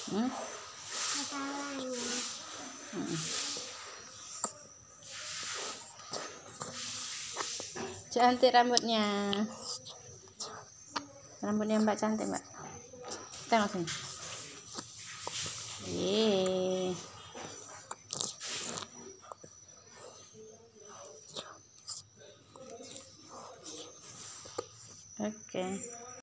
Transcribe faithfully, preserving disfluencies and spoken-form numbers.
Hmm? Hmm. Cantik rambutnya. Rambutnya Mbak cantik, Mbak. Tengok sini. Yeay. Oke. Okay.